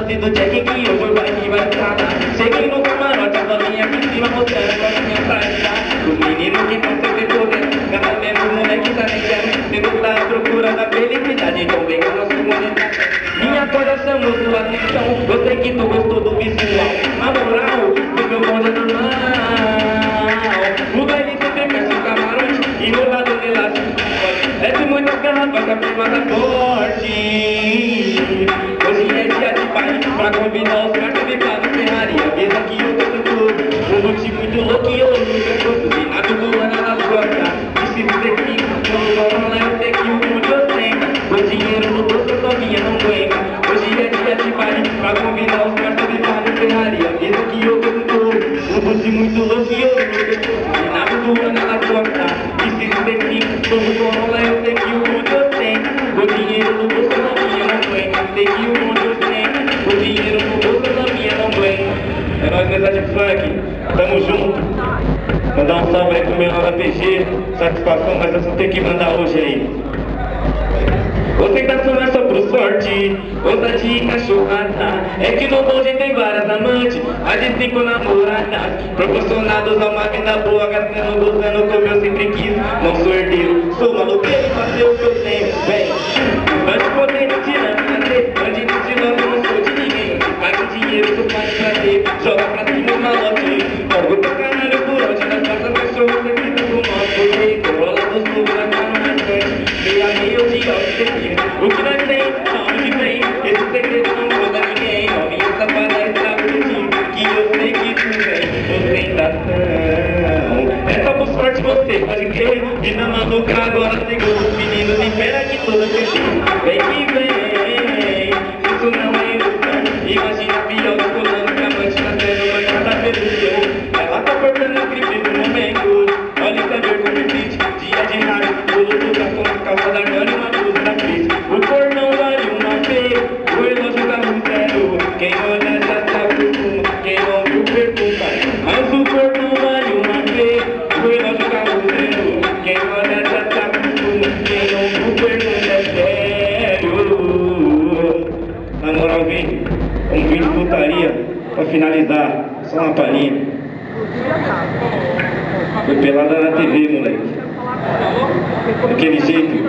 lance do Jack que hoje o baile vai falar. Cheguei no camarote, a bolinha aqui em cima mostrando a minha prática. Os meninos que estão sempre podendo, cada vez o moleque tá ligado. Devo tá à procura da felicidade, então vem com o nosso momento. Minha coisa chamou sua atenção, gostei que tu gostou do visual. Na moral, o meu bonde é normal. O baile sempre fecha o camarote, enrolado de elástico. Desce muitas garrafas que a prima tá forte. Hoje é dia de baile, pra convidar os cartas de casa ferraria. Mesa que eu tô tudo, um bote muito louco e eu nunca gosto de nada do ano nas costas. E se você que não rola, eu sei que o mundo eu tenho. O dinheiro no bolso a novinha não aguenta. Hoje é dia de baile, pra convidar os cartas de casa ferraria. Mesa que eu tô tudo, um bote muito louco e eu nunca gosto de nada do ano nas costas. E se você que não rola, eu sei que o mundo eu tenho. O dinheiro no bolso a novinha não aguenta. Sei que o mundo eu tenho. O dinheiro no bolso a novinha não aguenta. É nóis, mensagem funk, tamo junto. Mandar um salve aí pro meu PG, satisfação, mas eu só tenho que mandar hoje aí. Ostentação é só pro sorte, ousadia e cachorrada. É que no bonde tem várias amantes, mais de 5 namoradas. Proporcionados a uma vida boa, gastando, gozando como eu sempre quis. Não sou herdeiro, sou maloqueiro, fazer o que eu tenho, vem. Mas poder tirar minha treta, bandido de novo, não sou de ninguém. Paga o dinheiro do pai pra ter, joga pra cima o malote. Joga teu caralho por onde, nas nossas cachorros, sempre do nosso jeito. Rola dos clubes, vai pra no mais frente. Meia meia o dia, o que nós tem, onde vem, esse segredo não conta a ninguém. Novinha safada está pedindo, que eu sei que tu vem. Ostentação é só por sorte você pode crer. E na maluca agora chegou os meninos, espera que toda certeza. Vem que vem, isso não é ilusão. Imagina a pior colando que a amante tá sendo bancada pelo dia. Ela tá cortando o gripe do momento. Olha essa ver como existe, dia de rádio. O luto tá com a calça da Gana e uma blusa da Cris. O cordão vale uma vez, o relógio tá no zero. Quem olha já sabe como, quem não viu pergunta. Mas o cordão vale uma vez, o relógio tá no zero. Quem olha já sabe como, quem não viu pergunta. É sério. Na moral, um vídeo de putaria pra finalizar, só uma palhinha. Foi pelada na TV, moleque. Daquele jeito.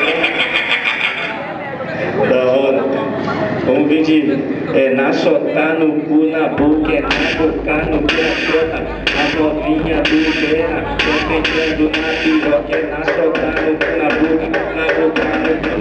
Da hora. Vamos ver de na chota, no cu, na boca, é na boca, no cu, na chota. A novinha do Vera, tô tentando na piroca, é na chota, no cu, na boca, no cu.